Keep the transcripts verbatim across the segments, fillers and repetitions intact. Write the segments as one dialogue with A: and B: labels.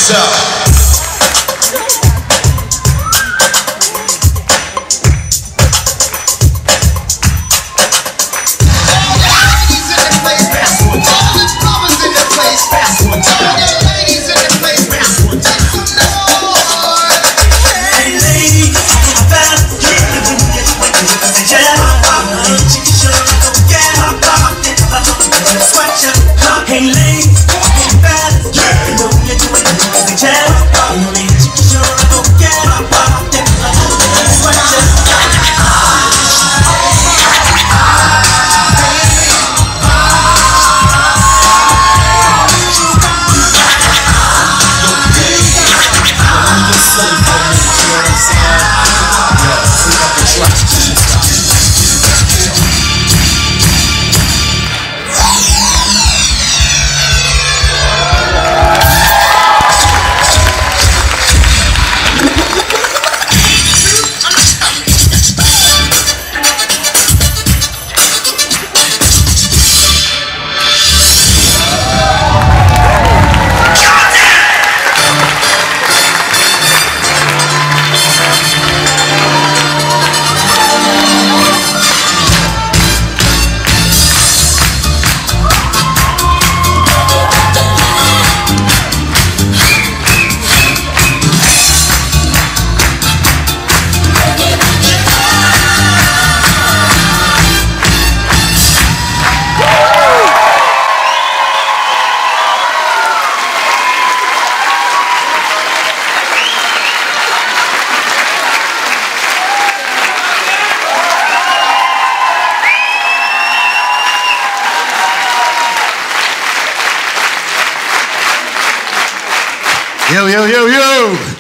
A: Yo, yo, yo, yo!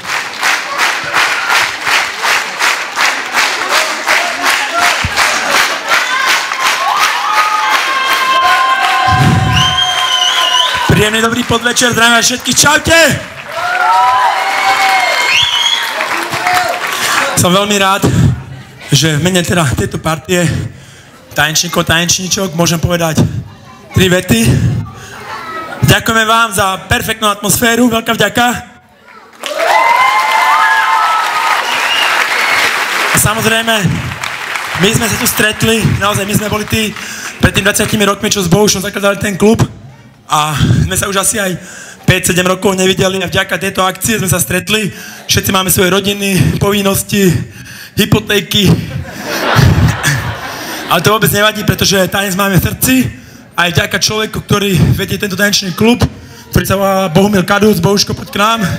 B: Príjemný dobrý podvečer, zdravím vás všetkých, čaute! Som veľmi rád, že v mene teda tejto partie tanečníkov, tanečníčok môžem povedať tri vety. Ďakujeme vám za perfektnú atmosféru, veľká vďaka. A samozrejme, my sme sa tu stretli, naozaj my sme boli tí pred tým dvadsiatimi rokmi, čo s Bohušom zakladali ten klub. A sme sa už asi aj päť sedem rokov nevideli a vďaka tejto akcie sme sa stretli. Všetci máme svoje rodiny, povinnosti, hypotéky. Ale to vôbec nevadí, pretože tanec máme v srdci. Aj vďaka človeku, ktorý vedie tento tanečný klub, ktorý sa volá Bohumil Kadúc. Bohuško, poď k nám.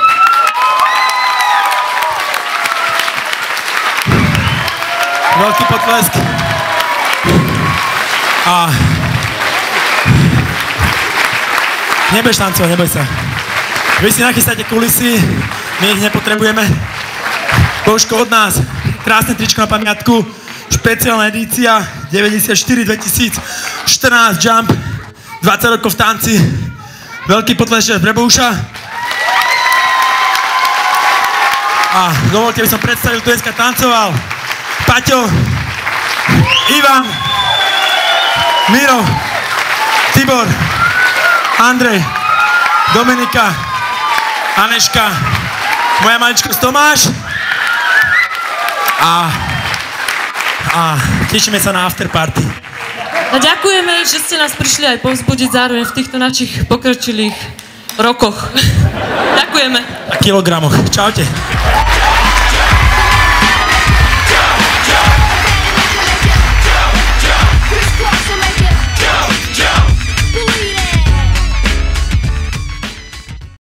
B: Veľký potlesk. A nebudeš tancovať, neboj sa. Vy si nachystáte kulisy, my ich nepotrebujeme. Bohuško, od nás krásne tričko na pamiatku. Špeciálna edícia deväťdesiatštyri dvetisícštrnásť Jump, dvadsať rokov v tanci. Veľký potlesk pre Bohuša. A dovolte, aby som predstavil, tu dneska tancoval Paťo, Ivan, Miro, Tibor, Andrej, Dominika, Aneška, moja maličkosť Tomáš. A A tešíme sa na afterparty.
C: A ďakujeme, že ste nás prišli aj povzbudiť zároveň v týchto našich pokročilých rokoch. Ďakujeme.
B: A kilogramoch. Čaute.